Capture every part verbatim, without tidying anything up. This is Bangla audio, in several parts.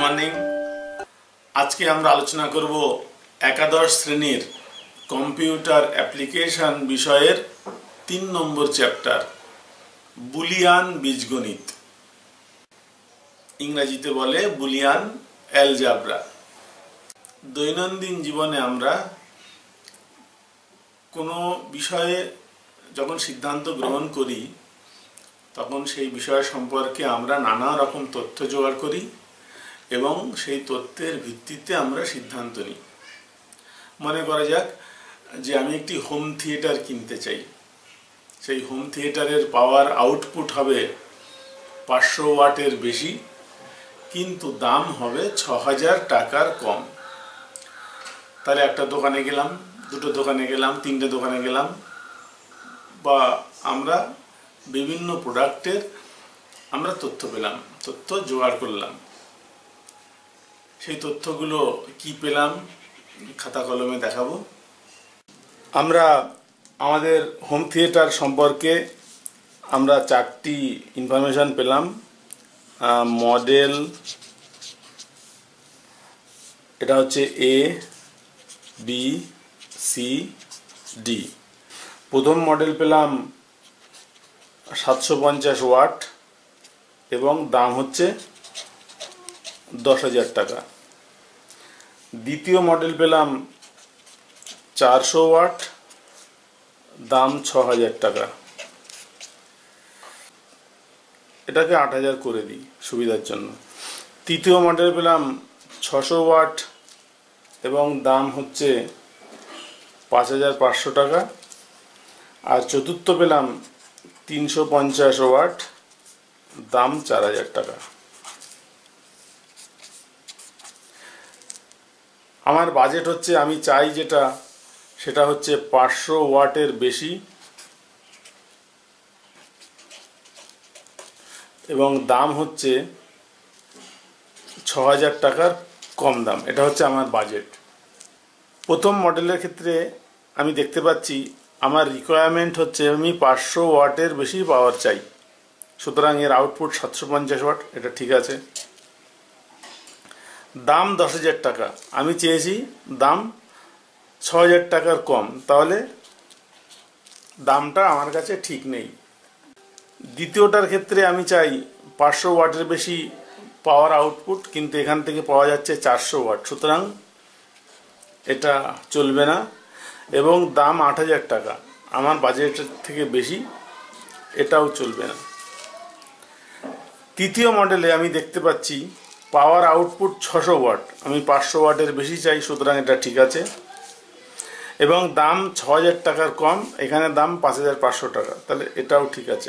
मॉर्निंग। आज के আমরা আলোচনা করব একাদশ শ্রেণীর কম্পিউটার অ্যাপ্লিকেশন বিষয়ের তিন নম্বর চ্যাপ্টার বুলিয়ান বীজগণিত, ইংরেজিতে বলে বুলিয়ান অ্যালজেব্রা। দৈনন্দিন জীবনে আমরা কোনো বিষয়ে যখন সিদ্ধান্ত গ্রহণ করি তখন সেই বিষয় সম্পর্কে আমরা নানা রকম তথ্য জোগাড় করি এবং সেই তথ্যের ভিত্তিতে আমরা সিদ্ধান্ত নিই। মনে করা যাক যে আমি একটি হোম থিয়েটার কিনতে চাই। সেই হোম থিয়েটারের পাওয়ার আউটপুট হবে পাঁচশো ওয়াটের বেশি, কিন্তু দাম হবে ছ হাজার টাকার কম। তাহলে একটা দোকানে গেলাম, দুটো দোকানে গেলাম, তিনটে দোকানে গেলাম, বা আমরা বিভিন্ন প্রোডাক্টের আমরা তথ্য পেলাম, তথ্য জোগাড় করলাম। সেই তথ্যগুলো কি পেলাম খাতা কলমে দেখাবো। আমরা আমাদের হোম থিয়েটার সম্পর্কে আমরা চারটি ইনফরমেশন পেলাম। মডেল, এটা হচ্ছে এ বি সি ডি। প্রথম মডেল পেলাম সাতশো পঞ্চাশ ওয়াট এবং দাম হচ্ছে দশ হাজার টাকা। দ্বিতীয় মডেল পেলাম চারশো ওয়াট, দাম ছ হাজার টাকা। এটাকে আট হাজার করে দিই সুবিধার জন্য। তৃতীয় মডেল পেলাম ছশো ওয়াট এবং দাম হচ্ছে পাঁচ হাজার পাঁচশো টাকা। আর চতুর্থ পেলাম তিনশো পঞ্চাশ ওয়াট, দাম চার হাজার টাকা। আমার বাজেট হচ্ছে, আমি চাই যেটা সেটা হচ্ছে পাঁচশো ওয়াটের বেশি এবং দাম হচ্ছে ছ হাজার টাকার কম দাম। এটা হচ্ছে আমার বাজেট। প্রথম মডেলের ক্ষেত্রে আমি দেখতে পাচ্ছি আমার রিকোয়ারমেন্ট হচ্ছে আমি পাঁচশো ওয়াটের বেশি পাওয়ার চাই, সুতরাং এর আউটপুট সাতশো পঞ্চাশ ওয়াট, এটা ঠিক আছে। দাম দশ হাজার টাকা, আমি চেয়েছি দাম ছ হাজার টাকার কম, তাহলে দামটা আমার কাছে ঠিক নেই। দ্বিতীয়টার ক্ষেত্রে আমি চাই পাঁচশো ওয়াটের বেশি পাওয়ার আউটপুট, কিন্তু এখান থেকে পাওয়া যাচ্ছে চারশো ওয়াট, সুতরাং এটা চলবে না। এবং দাম আট হাজার টাকা, আমার বাজেটের থেকে বেশি, এটাও চলবে না। তৃতীয় মডেলে আমি দেখতে পাচ্ছি পাওয়ার আউটপুট ছশো ওয়াট, আমি পাঁচশো ওয়াটের বেশি চাই, সুতরাং এটা ঠিক আছে। এবং দাম ছ হাজার টাকার কম, এখানে দাম পাঁচ হাজার পাঁচশো টাকা, তাহলে এটাও ঠিক আছে।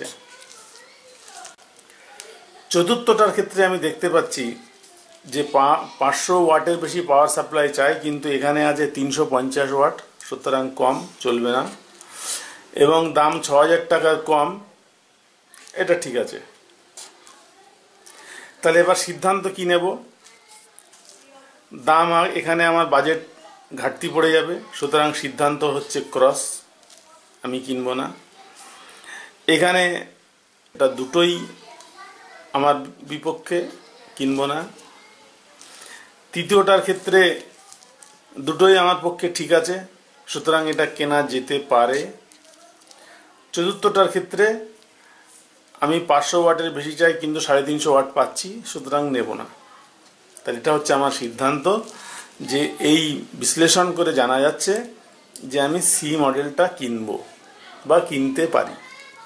চতুর্থটার ক্ষেত্রে আমি দেখতে পাচ্ছি যে পাঁচশো ওয়াটের বেশি পাওয়ার সাপ্লাই চাই, কিন্তু এখানে আছে তিনশো পঞ্চাশ ওয়াট, সুতরাং কম, চলবে না। এবং দাম ছ হাজার টাকার কম, এটা ঠিক আছে। তাহলে এবার সিদ্ধান্ত কি নেব? দাম এখানে আমার বাজেট ঘাটতি পড়ে যাবে, সুতরাং সিদ্ধান্ত হচ্ছে ক্রস, আমি কিনবো না। এখানে এটা দুটোই আমার বিপক্ষে, কিনবো না। তৃতীয়টার ক্ষেত্রে দুটোই আমার পক্ষে ঠিক আছে, সুতরাং এটা কেনা যেতে পারে। চতুর্থটার ক্ষেত্রে আমি পাঁচশো ওয়াটের বেশি চাই, কিন্তু সাড়ে তিনশো ওয়াট পাচ্ছি, সুতরাং নেব না। তাহলে এটা হচ্ছে আমার সিদ্ধান্ত, যে এই বিশ্লেষণ করে জানা যাচ্ছে যে আমি সি মডেলটা কিনব বা কিনতে পারি।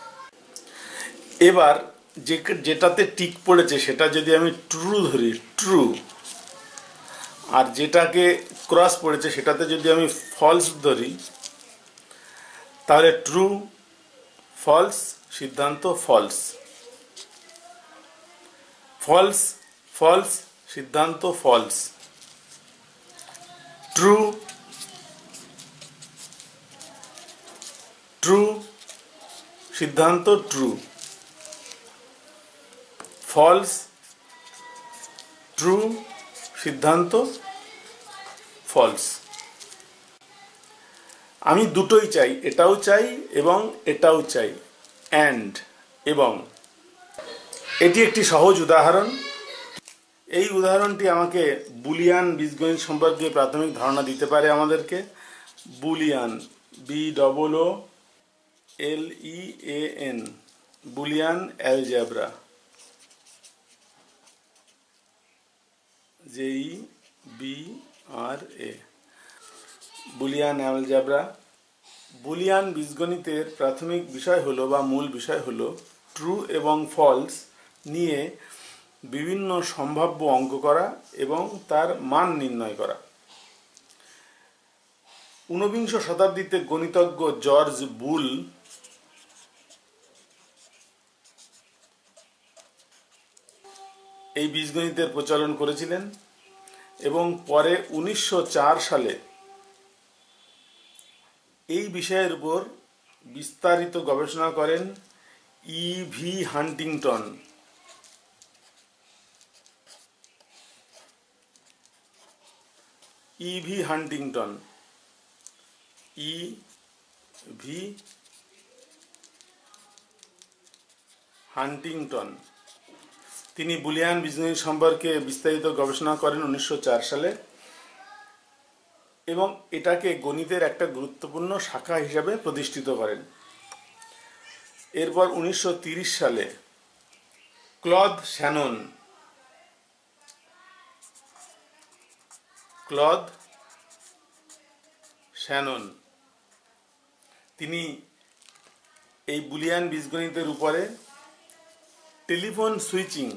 এবার যে যেটাতে টিক পড়েছে সেটা যদি আমি ট্রু ধরি, ট্রু, আর যেটাকে ক্রস পড়েছে সেটাতে যদি আমি ফলস ধরি, তাহলে ট্রু, ফলস, সিদ্ধান্ত ফলস। ফলস, ফলস, সিদ্ধান্ত ফলস। ট্রু, ট্রু, সিদ্ধান্ত ট্রু। ফলস, ট্রু, সিদ্ধান্ত ফলস। আমি দুটোই চাই, এটাও চাই এবং এটাও চাই, অ্যান্ড এবং। এটি একটি সহজ উদাহরণ। এই উদাহরণটি আমাকে বুলিয়ান বীজগণিত সম্পর্কে প্রাথমিক ধারণা দিতে পারে আমাদেরকে। Boolean, B double O L E A N, Boolean algebra, J E B R A, Boolean algebra. Boolean বীজগণিতের প্রাথমিক বিষয় হলো বা মূল বিষয় হলো ট্রু এবং ফলস নিয়ে বিভিন্ন সম্ভাব্য অঙ্ক করা এবং তার মান নির্ণয় করা। ঊনবিংশ শতাব্দীতে গণিতজ্ঞ জর্জ বুল এই বীজগণিতের প্রচলন করেছিলেন এবং পরে উনিশশো চার সালে এই বিষয়ের উপর বিস্তারিত গবেষণা করেন E V Huntington. E V Huntington, E V Huntington তিনি বুলিয়ান বীজগণিত সম্পর্কে বিস্তারিত গবেষণা করেন উনিশশো চার সালে এবং এটাকে গণিতের একটা গুরুত্বপূর্ণ শাখা হিসাবে প্রতিষ্ঠিত করেন। এরপর উনিশশো তিরিশ সালে ক্লদ শ্যানন ক্লদ শ্যানন তিনি এই বুলিয়ান বীজগণিতের উপরে টেলিফোন সুইচিং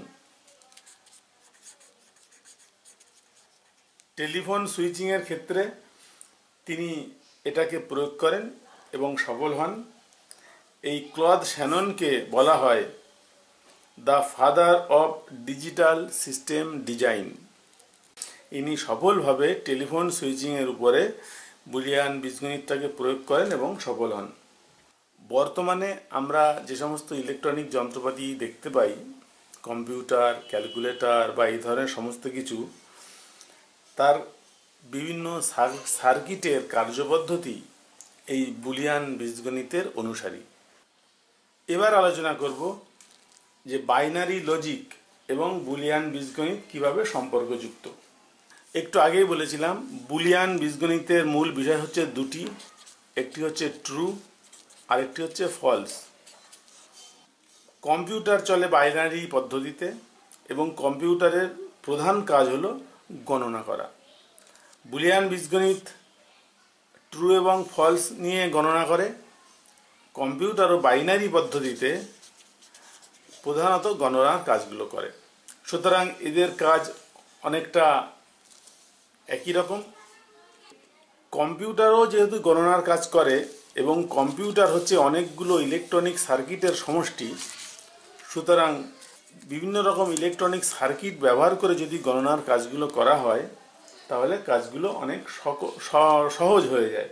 টেলিফোন সুইচিং এর ক্ষেত্রে তিনি এটাকে প্রয়োগ করেন এবং সফল হন। এই ক্লদ শ্যাননকে বলা হয় the father of digital system design. ইনি সফলভাবে টেলিফোন সুইচিং এর উপরে বুলিয়ান বীজগণিতটাকে প্রয়োগ করেন এবং সফল হন। বর্তমানে আমরা যে সমস্ত ইলেকট্রনিক যন্ত্রপাতি দেখতে পাই, কম্পিউটার, ক্যালকুলেটর বা এই ধরনের সমস্ত কিছু, তার বিভিন্ন সার্কিটের কার্যপদ্ধতি এই বুলিয়ান বীজগণিতের অনুসারী। এবার আলোচনা করব যে বাইনারি লজিক এবং বুলিয়ান বীজগণিত কিভাবে সম্পর্কযুক্ত। একটু আগেই বলেছিলাম বুলিয়ান বীজগণিতের মূল বিষয় হচ্ছে দুটি, একটি হচ্ছে ট্রু আর একটি হচ্ছে ফলস। কম্পিউটার চলে বাইনারি পদ্ধতিতে এবং কম্পিউটারের প্রধান কাজ হলো গণনা করা। বুলিয়ান বীজগণিত ট্রু এবং ফলস নিয়ে গণনা করে। কম্পিউটারও বাইনারি পদ্ধতিতে প্রধানত গণনার কাজগুলো করে। সুতরাং এদের কাজ অনেকটা একই রকম। কম্পিউটারও যেহেতু গণনার কাজ করে এবং কম্পিউটার হচ্ছে অনেকগুলো ইলেকট্রনিক সার্কিটের সমষ্টি, সুতরাং বিভিন্ন রকম ইলেকট্রনিক সার্কিট ব্যবহার করে যদি গণনার কাজগুলো করা হয় তাহলে কাজগুলো অনেক সহজ হয়ে যায়।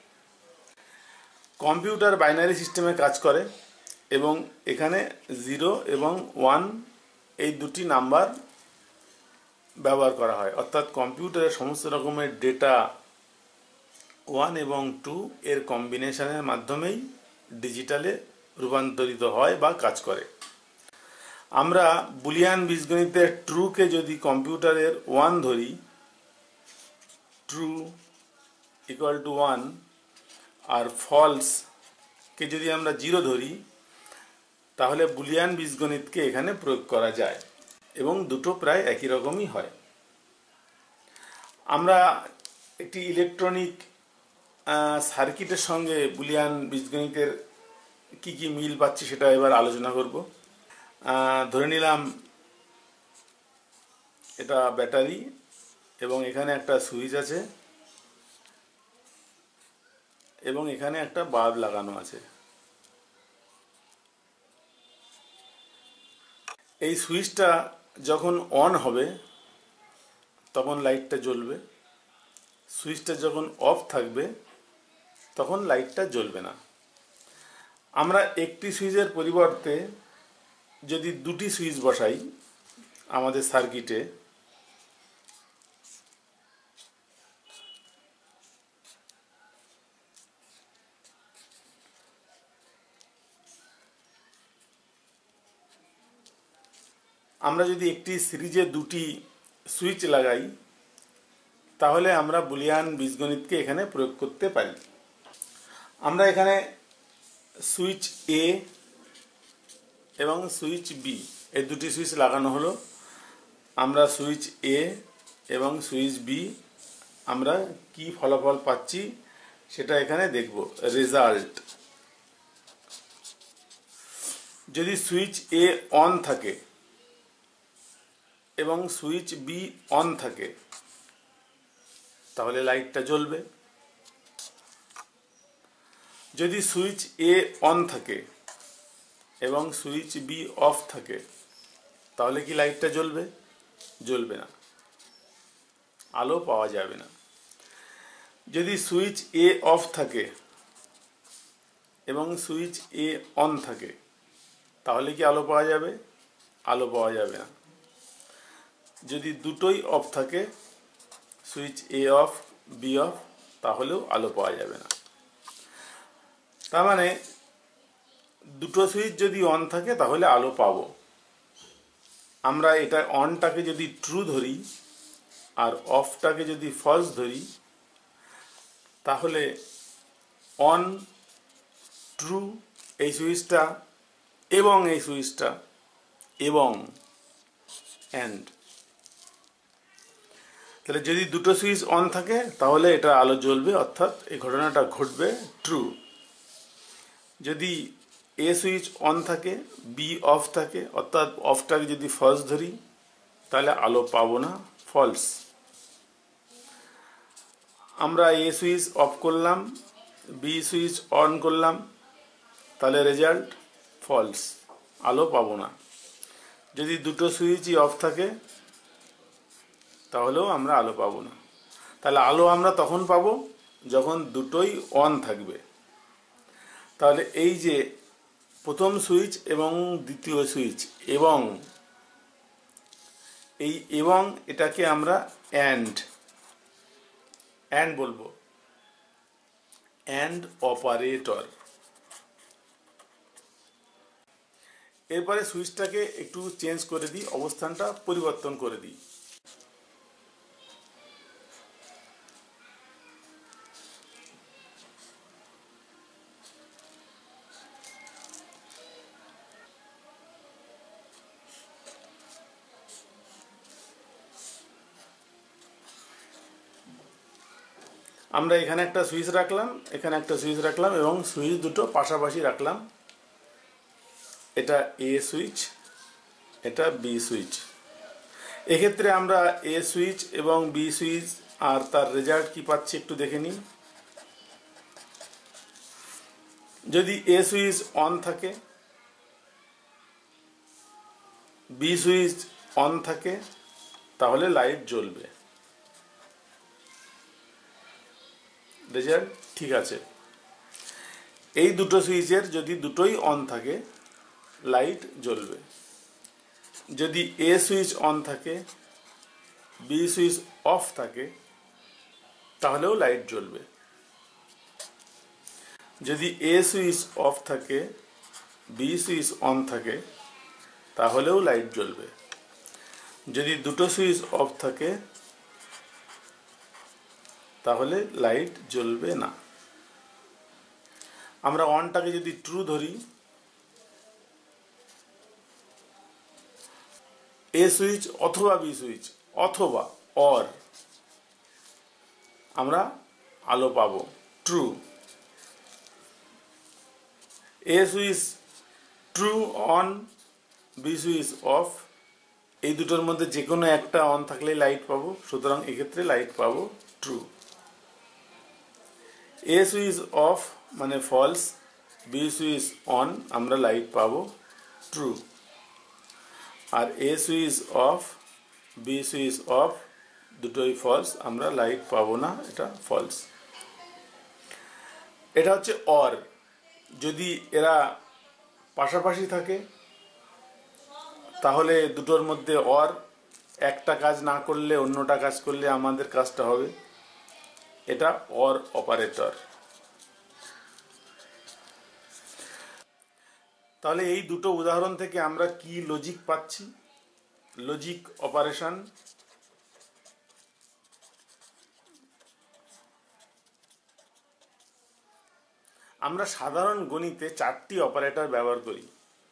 কম্পিউটার বাইনারি সিস্টেমে কাজ করে এবং এখানে জিরো এবং ওয়ান এই দুটি নাম্বার ব্যবহার করা হয়, অর্থাৎ কম্পিউটারের সমস্ত রকমের ডেটা ওয়ান এবং টু এর কম্বিনেশনের মাধ্যমেই ডিজিটালে রূপান্তরিত হয় বা কাজ করে। আমরা বুলিয়ান বীজগণিতের ট্রুকে যদি কম্পিউটারের ওয়ান ধরি, ট্রু ইকুয়াল টু ওয়ান, আর ফলসকে যদি আমরা জিরো ধরি, তাহলে বুলিয়ান বীজগণিতকে এখানে প্রয়োগ করা যায় এবং দুটো প্রায় একই রকমই হয়। আমরা একটি ইলেকট্রনিক সার্কিটের সঙ্গে বুলিয়ান বীজগণিতের কি কি মিল পাচ্ছি সেটা এবার আলোচনা করব। ধরে নিলাম এটা ব্যাটারি এবং এখানে একটা সুইচ আছে এবং এখানে একটা বাল্ব লাগানো আছে। এই সুইচটা যখন অন হবে তখন লাইটটা জ্বলবে, সুইচটা যখন অফ থাকবে তখন লাইটটা জ্বলবে না। আমরা একটি সুইচের পরিবর্তে যদি দুটি সুইচ বসাই আমাদের সার্কিটে, আমরা যদি একটি সিরিজে দুটি সুইচ লাগাই তাহলে আমরা বুলিয়ান বীজগণিতকে এখানে প্রয়োগ করতে পারি। আমরা এখানে সুইচ এ এবং সুইচ বি এই দুটি সুইচ লাগানো হলো। আমরা সুইচ এ এবং সুইচ বি আমরা কি ফলাফল পাচ্ছি সেটা এখানে দেখব। রেজাল্ট, যদি সুইচ এ অন থাকে এবং সুইচ বি অন থাকে তাহলে লাইটটা জ্বলবে। যদি সুইচ এ অন থাকে এবং সুইচ বি অফ থাকে তাহলে কি লাইটটা জ্বলবে? জ্বলবে না, আলো পাওয়া যাবে না। যদি সুইচ এ অফ থাকে এবং সুইচ এ অন থাকে তাহলে কি আলো পাওয়া যাবে? আলো পাওয়া যাবে না। যদি দুটোই অফ থাকে, switch A off B off, তাহলেও আলো পাওয়া যাবে না। তার মানে দুটো সুইচ যদি অন থাকে তাহলে আলো পাবো। আমরা এটা অনটাকে যদি ট্রু ধরি আর অফটাকে যদি ফলস ধরি তাহলে অন ট্রু এই সুইচটা এবং এই সুইচটা এবং অ্যান্ড, তাহলে যদি দুটো সুইচ অন থাকে তাহলে এটা আলো জ্বলবে, অর্থাৎ এই ঘটনাটা ঘটবে ট্রু। যদি এ সুইচ অন থাকে, বি অফ থাকে, অর্থাৎ অফটাকে যদি ফলস ধরি তাহলে আলো পাবো না, ফলস। আমরা এ সুইচ অফ করলাম, বি সুইচ অন করলাম, তাহলে রেজাল্ট ফলস, আলো পাবো না। যদি দুটো সুইচই অফ থাকে তাহলেও আমরা আলো পাবো না। তাহলে আলো আমরা তখন পাবো যখন দুটোই অন থাকবে। তাহলে এই যে প্রথম সুইচ এবং দ্বিতীয় সুইচ এবং এই এবং এটাকে আমরা অ্যান্ড অ্যান্ড বলবো, অ্যান্ড অপারেটর। এরপরে সুইচটাকে একটু চেঞ্জ করে দিই, অবস্থানটা পরিবর্তন করে দিই। আমরা এখানে একটা সুইচ রাখলাম, এখানে একটা সুইচ রাখলাম এবং সুইচ দুটো পাশাপাশি রাখলাম। এটা এ সুইচ, এটা বি সুইচ। এক্ষেত্রে আমরা এ সুইচ এবং বি সুইচ আর তার রেজাল্ট কি পাচ্ছি একটু দেখে নিই। যদি এ সুইচ অন থাকে, বি সুইচ অন থাকে তাহলে লাইট জ্বলবে, রেজাল্ট ঠিক আছে। এই দুটো সুইচের যদি দুটোই অন থাকে লাইট জ্বলবে। যদি এ সুইচ অন থাকে, বি সুইচ অফ থাকে তাহলেও লাইট জ্বলবে। যদি এ সুইচ অফ থাকে, বি সুইচ অন থাকে তাহলেও লাইট জ্বলবে। যদি দুটো সুইচ অফ থাকে তাহলে লাইট জ্বলবে না। আমরা অনটাকে যদি ট্রু ধরি, এ সুইচ অথবা বি সুইচ অথবা অর, আমরা আলো পাবো true. A switch true on, B switch off, এই দুটোর মধ্যে যে কোনো একটা অন থাকলে লাইট পাবো, সুতরাং এক্ষেত্রে লাইট পাবো ট্রু। এ সুইচ অফ মানে ফলস, বি সুইচ অন আমরা লাইট পাবো ট্রু। আর A switch off, B switch off দুটোই ফলস, আমরা লাইট পাবো না, এটা ফলস। এটা হচ্ছে অর। যদি এরা পাশাপাশি থাকে তাহলে দুটোর মধ্যে অর, একটা কাজ না করলে অন্যটা কাজ করলে আমাদের কাজটা হবে, এটা অর অপারেটর। তাহলে এই দুটো উদাহরণ থেকে আমরা কি লজিক পাচ্ছি? লজিক অপারেশন আমরা সাধারণ গণিতে চারটি অপারেটর ব্যবহার করি: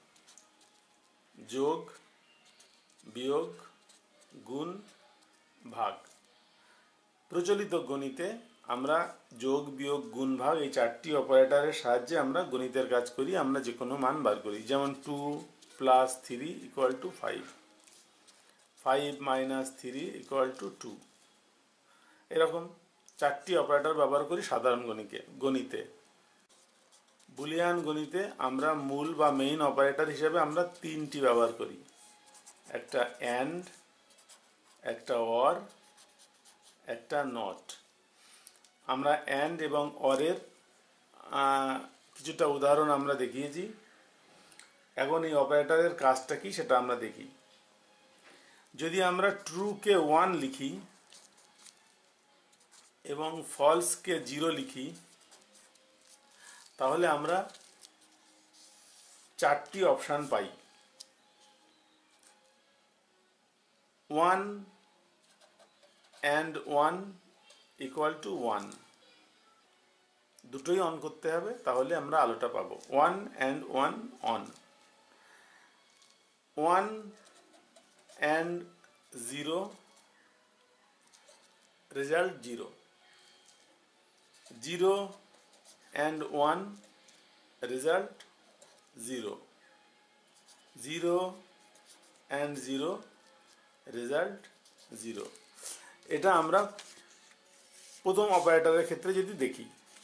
যোগ, বিয়োগ, গুণ, ভাগ। প্রচলিত গণিতে আমরা যোগ, বিয়োগ, গুণ, ভাগ এই চারটি অপারেটরের সাহায্যে আমরা গণিতের কাজ করি, আমরা যে কোনো মান বার করি। যেমন two plus three equal to five, five minus three equal to two. এরকম চারটি অপারেটর ব্যবহার করি সাধারণ গণিতে গণিতে বুলিয়ান গণিতে আমরা মূল বা মেইন অপারেটর হিসেবে আমরা তিনটি ব্যবহার করি: একটা অ্যান্ড, একটা অর, একটা নট। আমরা অ্যান্ড এবং অরের কিছুটা উদাহরণ আমরা দেখিয়েছি। এখন এই অপারেটরের কাজটা কি সেটা আমরা দেখি। যদি আমরা ট্রুকে ওয়ান লিখি এবং ফলসকে জিরো লিখি, তাহলে আমরা চারটি অপশান পাই: one and one equal to one, দুটোই অন করতে হবে, তাহলে আমরা আলোটা পাবো। One and one on, one and zero result zero, zero and one result zero, zero and zero result zero. এটা আমরা প্রথম অপারেটরের ক্ষেত্রে যদি দেখি।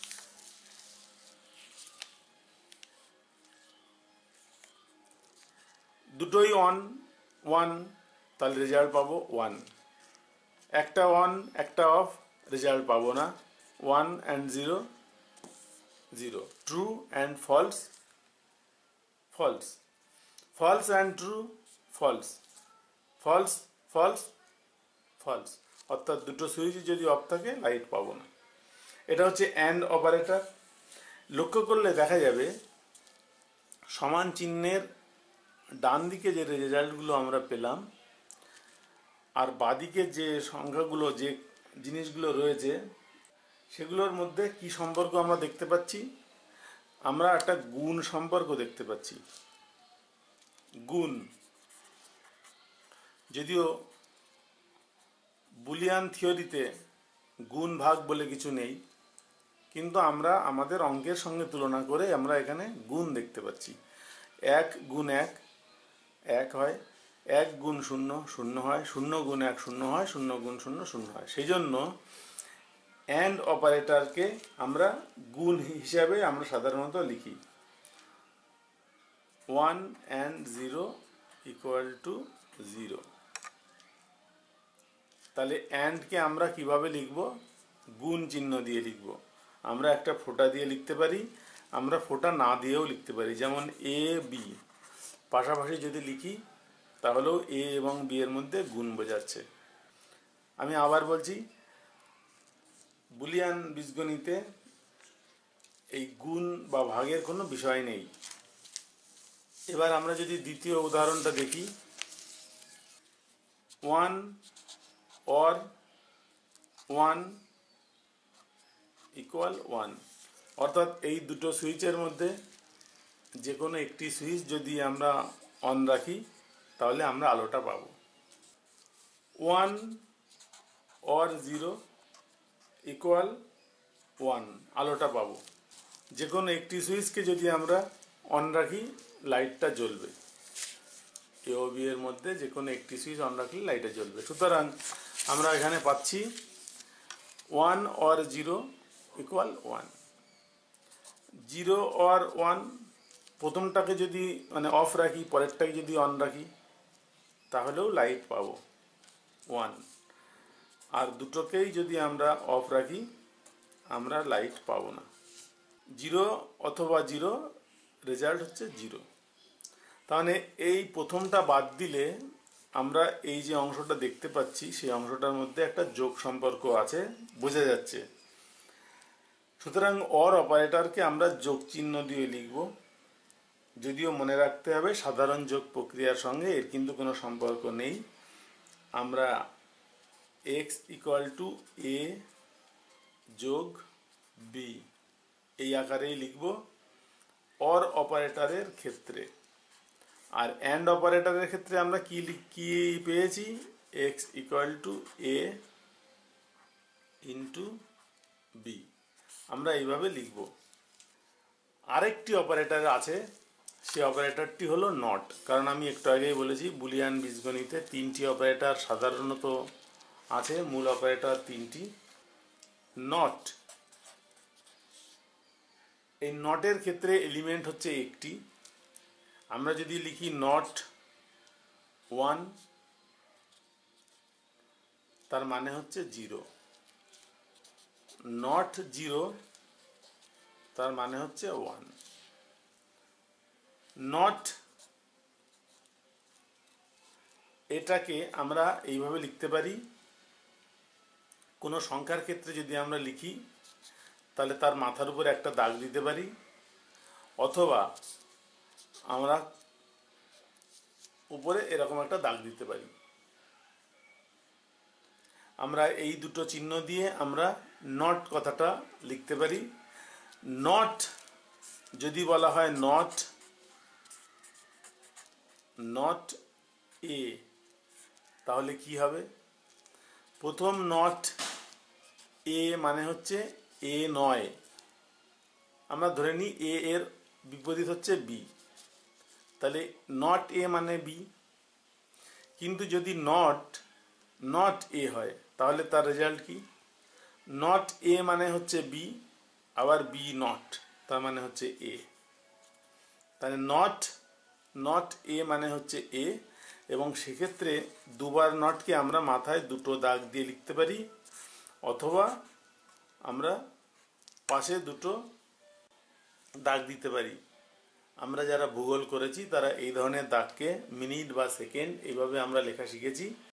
দুটোই অন, ওয়ান, তাহলে রেজাল্ট পাবো ওয়ান। একটা অন একটা অফ, রেজাল্ট পাবো না। One and zero zero, true and false false, false and true false, false false false. অর্থাৎ দুটো সুইচ যদি অফ থাকে লাইট পাবো না। এটা হচ্ছে অ্যান্ড অপারেটর। লক্ষ্য করলে দেখা যাবে সমান চিহ্নের ডান দিকে যে রেজাল্টগুলো আমরা পেলাম আর বাদিকে যে সংখ্যাগুলো, যে জিনিসগুলো রয়েছে, সেগুলোর মধ্যে কি সম্পর্ক আমরা দেখতে পাচ্ছি? আমরা একটা গুণ সম্পর্ক দেখতে পাচ্ছি। গুণ, যদিও বুলিয়ান থিওরিতে গুণ ভাগ বলে কিছু নেই, কিন্তু আমরা আমাদের অঙ্কের সঙ্গে তুলনা করে আমরা এখানে গুণ দেখতে পাচ্ছি। এক গুণ এক এক হয়, এক গুণ শূন্য শূন্য হয়, শূন্য গুণ এক শূন্য হয়, শূন্য গুণ শূন্য শূন্য হয়। সেই জন্য অ্যান্ড অপারেটরকে আমরা গুণ হিসাবে আমরা সাধারণত লিখি। One and zero equal to zero. তাহলে অ্যান্ডকে আমরা কিভাবে লিখব? গুণ চিহ্ন দিয়ে লিখব। আমরা একটা ফোঁটা দিয়ে লিখতে পারি, আমরা ফোঁটা না দিয়েও লিখতে পারি। যেমন এ বি পাশাপাশি যদি লিখি তাহলেও এ এবং বি এর মধ্যে গুণ বোঝাচ্ছে। আমি আবার বলছি, বুলিয়ান বীজগণিতে এই গুণ বা ভাগের কোনো বিষয় নেই। এবার আমরা যদি দ্বিতীয় উদাহরণটা দেখি, one or one equal to, অর্থাৎ এই দুটো সুইচের মধ্যে যে কোনো একটি সুইচ যদি আমরা অন রাখি তাহলে আমরা আলোটা পাবো। One or zero equal to, আলোটা পাবো। যে কোনো একটি সুইচকে যদি আমরা অন রাখি লাইটটা জ্বলবে। এ ও বি এর মধ্যে যে কোনো একটি সুইচ অন রাখলে লাইটটা জ্বলবে। সুতরাং আমরা এখানে পাচ্ছি one or zero equal to. Zero or one, প্রথমটাকে যদি মানে অফ রাখি, পরেরটাকে যদি অন রাখি তাহলেও লাইট পাবো ওয়ান। আর দুটোকেই যদি আমরা অফ রাখি আমরা লাইট পাবো না। জিরো অথবা জিরো, রেজাল্ট হচ্ছে জিরো। তাহলে এই প্রথমটা বাদ দিলে আমরা এই যে অংশটা দেখতে পাচ্ছি সেই অংশটার মধ্যে একটা যোগ সম্পর্ক আছে, বোঝা যাচ্ছে। সুতরাং অর অপারেটরকে আমরা যোগ চিহ্ন দিয়ে লিখব। যদিও মনে রাখতে হবে সাধারণ যোগ প্রক্রিয়ার সঙ্গে এর কিন্তু কোনো সম্পর্ক নেই। আমরা এক্স ইকুয়াল টু এ যোগ বি এই আকারেই লিখব অর অপারেটরের ক্ষেত্রে। আর অ্যান্ড অপারেটরের ক্ষেত্রে আমরা কি কি পেয়েছি, X equal to A into B, আমরা এইভাবে লিখব। আরেকটি অপারেটর আছে, সে অপারেটরটি হলো নট। কারণ আমি একটু আগেই বলেছি বুলিয়ান বীজগণিতে তিনটি অপারেটর সাধারণত আছে, মূল অপারেটর তিনটি। নট, এই নটের ক্ষেত্রে এলিমেন্ট হচ্ছে একটি। আমরা যদি লিখি নট ওয়ান, তার মানে হচ্ছে জিরো। নট জিরো, তার মানে হচ্ছে ওয়ান। নট, এটাকে আমরা এইভাবে লিখতে পারি, কোনো সংখ্যার ক্ষেত্রে যদি আমরা লিখি তাহলে তার মাথার উপর একটা দাগ দিতে পারি, অথবা আমরা উপরে এরকম একটা দাগ দিতে পারি। আমরা এই দুটো চিহ্ন দিয়ে আমরা নট কথাটা লিখতে পারি। নট যদি বলা হয় নট নট এ, তাহলে কি হবে? প্রথম নট এ মানে হচ্ছে এ নয়। আমরা ধরে নিই এ এর বিপরীত হচ্ছে বি, তাহলে নট এ মানে বি। কিন্তু যদি নট নট এ হয় তাহলে তার রেজাল্ট কি? নট এ মানে হচ্ছে বি, আবার বি নট, তার মানে হচ্ছে এ। তাহলে নট নট এ মানে হচ্ছে এ, এবং সেক্ষেত্রে দুবার নটকে আমরা মাথায় দুটো দাগ দিয়ে লিখতে পারি, অথবা আমরা পাশে দুটো দাগ দিতে পারি। আমরা যারা ভূগোল করেছি তারা এই ধরনের দাগকে মিনিট বা সেকেন্ড এইভাবে আমরা লেখা শিখেছি।